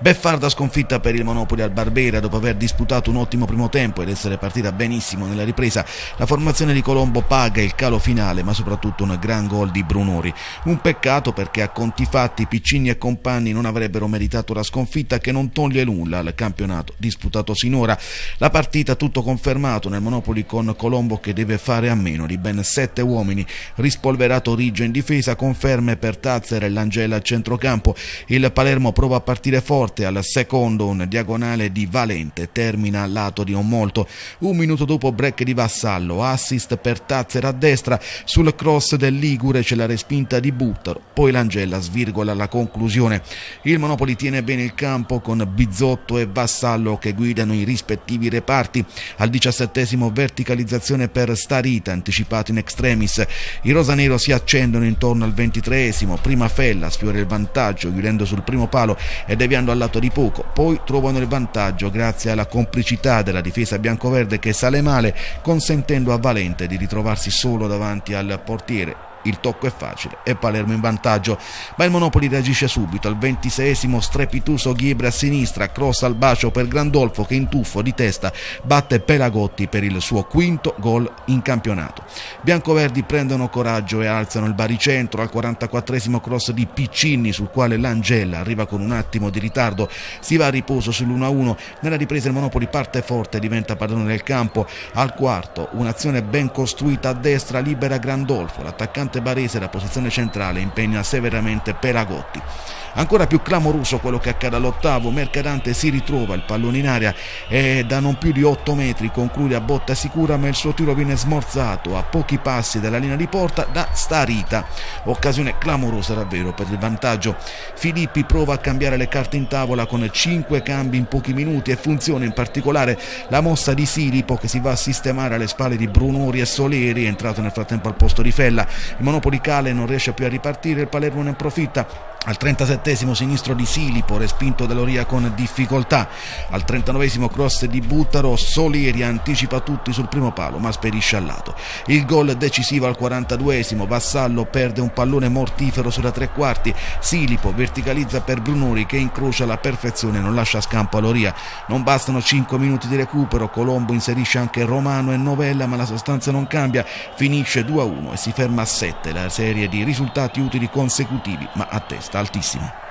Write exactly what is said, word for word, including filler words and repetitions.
Beffarda sconfitta per il Monopoli al Barbera dopo aver disputato un ottimo primo tempo ed essere partita benissimo nella ripresa. La formazione di Colombo paga il calo finale, ma soprattutto un gran gol di Brunori. Un peccato perché a conti fatti Piccini e compagni non avrebbero meritato la sconfitta, che non toglie nulla al campionato disputato sinora. La partita tutto confermato nel Monopoli, con Colombo che deve fare a meno di ben sette uomini. Rispolverato Riggio in difesa, conferme per Tazzer e Langella al centrocampo. Il Palermo prova a partire forte al secondo, un diagonale di Valente termina al lato di Onmolto. Un minuto dopo break di Vassallo, assist per Tazzer a destra, sul cross del Ligure c'è la respinta di Buttaro, poi Langella svirgola la conclusione. Il Monopoli tiene bene il campo con Bizzotto e Vassallo che guidano i rispettivi reparti. Al diciassettesimo verticalizzazione per Starita, anticipato in extremis. I rosanero si accendono intorno al ventitreesimo, prima Fella sfiora il vantaggio chiudendo sul primo palo e deviando al lato di poco, poi trovano il vantaggio grazie alla complicità della difesa biancoverde che sale male, consentendo a Valente di ritrovarsi solo davanti al portiere. Il tocco è facile e Palermo in vantaggio, ma il Monopoli reagisce subito. Al ventiseiesimo strepitoso Ghiebre a sinistra, cross al bacio per Grandolfo che in tuffo di testa batte Pelagotti per il suo quinto gol in campionato. Biancoverdi prendono coraggio e alzano il baricentro. Al quarantaquattresimo cross di Piccini sul quale Langella arriva con un attimo di ritardo, si va a riposo sull'uno a uno. Nella ripresa il Monopoli parte forte e diventa padrone del campo. Al quarto un'azione ben costruita a destra libera Grandolfo, l'attaccante barese da posizione centrale impegna severamente Pelagotti. Ancora più clamoroso quello che accade all'ottavo. Mercadante si ritrova il pallone in aria e da non più di otto metri conclude a botta sicura, ma il suo tiro viene smorzato a pochi passi dalla linea di porta da Starita. Occasione clamorosa davvero per il vantaggio. Filippi prova a cambiare le carte in tavola con cinque cambi in pochi minuti e funziona in particolare la mossa di Silipo che si va a sistemare alle spalle di Brunori e Soleri, entrato nel frattempo al posto di Fella. Il Monopoli cala e non riesce più a ripartire, il Palermo ne approfitta. Al trentasettesimo sinistro di Silipo, respinto da Loria con difficoltà. Al trentanovesimo cross di Buttaro, Soleri anticipa tutti sul primo palo ma sperisce al lato. Il gol decisivo al quarantaduesimo, Vassallo perde un pallone mortifero sulla tre quarti. Silipo verticalizza per Brunori che incrocia alla perfezione e non lascia scampo a Loria. Non bastano cinque minuti di recupero, Colombo inserisce anche Romano e Novella, ma la sostanza non cambia, finisce due a uno e si ferma a sette la serie di risultati utili consecutivi ma a testa altissima.